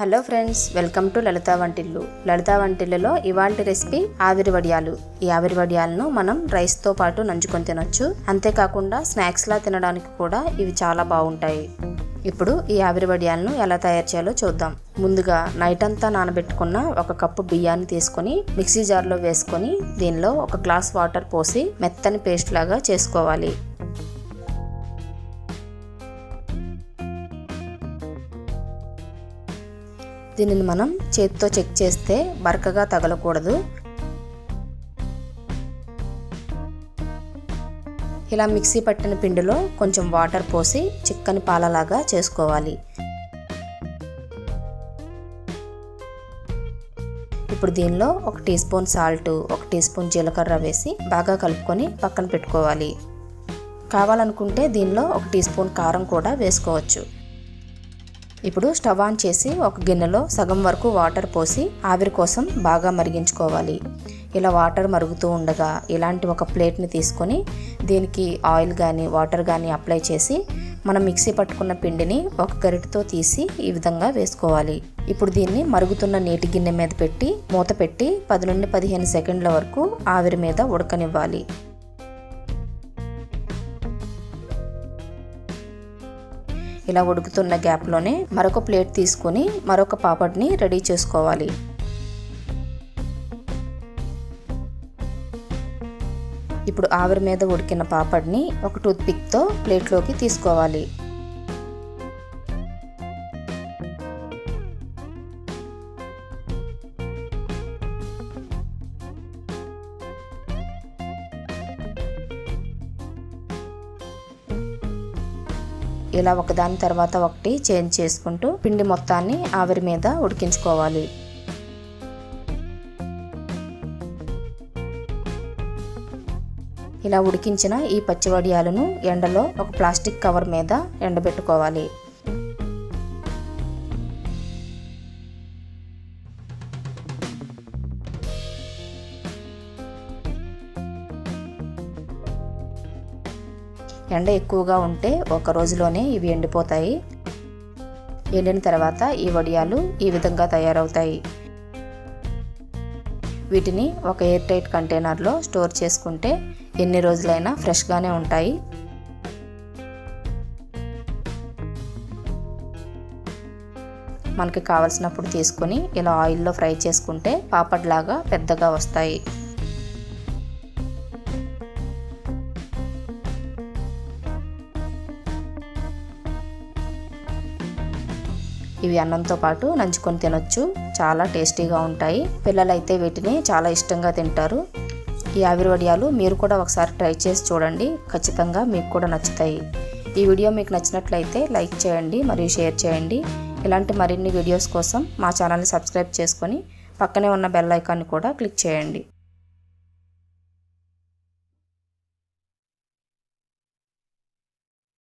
Hello friends, welcome to Lalitha Vantillu. Lalitha వంటిల్లులో ఇవాల్టి recipe ఆవిరి వడియాలు. ఈ ఆవిరి వడియాలను మనం రైస్ తో పాటు నంచుకొని తినొచ్చు. అంతేకాకుండా స్నాక్స్ లా తినడానికి కూడా ఇవి చాలా బాగుంటాయి. ఇప్పుడు ఈ ఆవిరి వడియాలను ఎలా తయారు చేయాలో చూద్దాం. ముందుగా నైట్ అంతా నానబెట్టుకున్న 1 కప్పు బియ్యాన్ని తీసుకొని మిక్సీ జార్లో వేసుకొని దీనిలో 1 గ్లాస్ వాటర్ పోసి మెత్తని పేస్ట్ లాగా చేసుకోవాలి. దీనిని మనం చేతితో చెక్ చేస్తే బరకగా తగలకూడదు. ఇలా మిక్సీ పట్టిన పిండిలో కొంచెం వాటర్ పోసి చిక్కని పాలలాగా చేసుకోవాలి. ఇప్పుడు దీనిలో 1 teaspoon salt, 1 teaspoon జీలకర్ర వేసి బాగా కలుపుకొని పక్కన పెట్టుకోవాలి. కావాలనుకుంటే దీనిలో 1 టీ స్పూన్ కారం కూడా వేసుకోవచ్చు. ఇప్పుడు స్టవ్ ఆన్ చేసి ఒక గిన్నెలో సగం వరకు వాటర్ పోసి ఆవిరి కోసం బాగా మరిగించుకోవాలి. ఇలా వాటర్ మరుగుతూ ఉండగా ఇలాంటి ఒక ప్లేట్ని తీసుకొని దీనికి ఆయిల్ కానీ వాటర్ కానీ అప్లై చేసి మనం మిక్సీ పట్టుకున్న పిండిని ఒక గరిటెతో తీసి ఈ విధంగా వేసుకోవాలి. ఇప్పుడు దీన్ని మరుగుతున్న నీటి గిన్నె మీద పెట్టి మూత పెట్టి 10 నుండి 15 సెకండ్ల వరకు ఆవిరి మీద ఉడకనివ్వాలి. ఇలా ఉడుకుతున్న గ్యాప్లోనే మరొక ప్లేట్ తీసుకొని మరొక పాపడ్ని రెడీ చేసుకోవాలి. ఇప్పుడు ఆవిరి మీద ఉడికిన పాపడ్ని ఒక టూత్ పిక్తో ప్లేట్లోకి తీసుకోవాలి. ఇలా ఒకదాని తర్వాత ఒకటి చేంజ్ చేసుకుంటూ పిండి మొత్తాన్ని ఆవిరి మీద ఉడికించుకోవాలి. ఇలా ఉడికించిన ఈ పచ్చి వడియాలను ఎండలో ఒక ప్లాస్టిక్ కవర్ మీద ఎండబెట్టుకోవాలి. ఎండ ఎక్కువగా ఉంటే ఒక రోజులోనే ఇవి ఎండిపోతాయి. ఎండిన తర్వాత ఈ వడియాలు ఈ విధంగా తయారవుతాయి. వీటిని ఒక ఎయిర్ టైట్ కంటైనర్లో స్టోర్ చేసుకుంటే ఎన్ని రోజులైనా ఫ్రెష్గానే ఉంటాయి. మనకి కావలసినప్పుడు తీసుకొని ఇలా ఆయిల్లో ఫ్రై చేసుకుంటే పాపడ్లాగా పెద్దగా వస్తాయి. ఇవి అన్నంతో పాటు నంచుకొని తినొచ్చు. చాలా టేస్టీగా ఉంటాయి. పిల్లలైతే వీటిని చాలా ఇష్టంగా తింటారు. ఈ ఆవిరి వడియాలు మీరు కూడా ఒకసారి ట్రై చేసి చూడండి. ఖచ్చితంగా మీకు కూడా నచ్చుతాయి. ఈ వీడియో మీకు నచ్చినట్లయితే లైక్ చేయండి మరియు షేర్ చేయండి. ఇలాంటి మరిన్ని వీడియోస్ కోసం మా ఛానల్ని సబ్స్క్రైబ్ చేసుకొని పక్కనే ఉన్న బెల్ ఐకాన్ని కూడా క్లిక్ చేయండి.